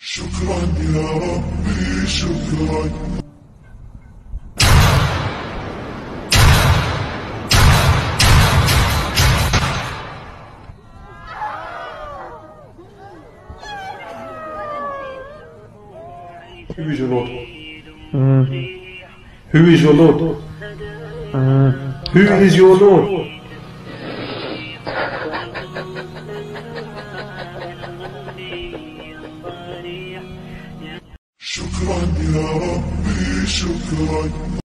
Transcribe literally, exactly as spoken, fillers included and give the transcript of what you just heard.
شكرا يا ربي شكرا. Who is your Lord? Mm. Who is your Lord? Mm. Who is your Lord? شكرا يا ربي شكرا.